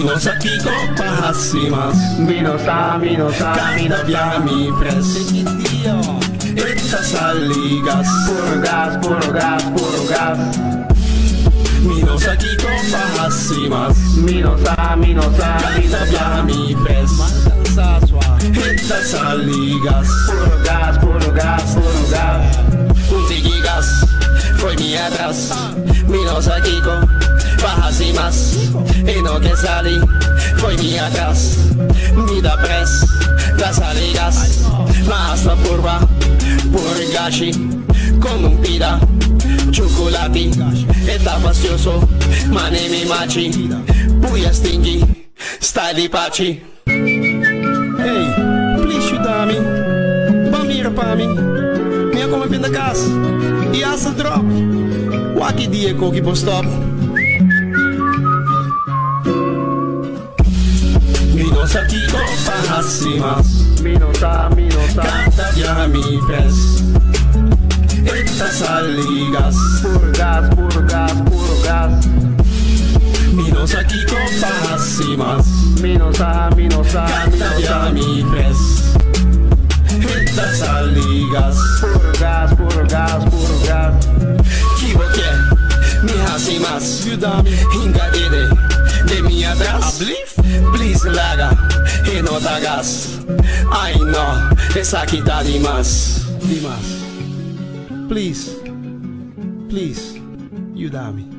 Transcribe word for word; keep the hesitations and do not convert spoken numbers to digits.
Minos aqui com passimas. Minos tá, Minos tá, Cada via mi pres. Estas ligas. Puro gás, puro gás, puro gás. Minos aqui com passimas. Minos tá, Minos tá, Cada via mi pres. Estas ligas. puro gás, puro gás, puro gás. Um gigas foi minha atrás. Minos aqui com passimas. E não quer sair. Foi minha atrás. Me dá press das ligas. Mas na curva por gashi. Como um pira chocolate. Eta facioso. Mane mi machi. Puya stingy. Style pachi. Hey, please you dami. Bamira pa mi. Minha como pinda gas. E asa drop. Waki dia koki po stop. Minos aqui com passimas. Minos tá, Minos tá. Cada via mi pres. Estas ligas. Puro gás, puro gás, puro gás. Minos aqui com passimas. Minos tá, Minos tá, Cada Minos via tá. mi pres. Estas ligas. Puro gás, puro gás, puro gás. Que vou quer me racimas. Engadere de minha atrás. Please larga e não dá gás. Ai não, essa aqui tá demais. Demais. Please, please, you dá me.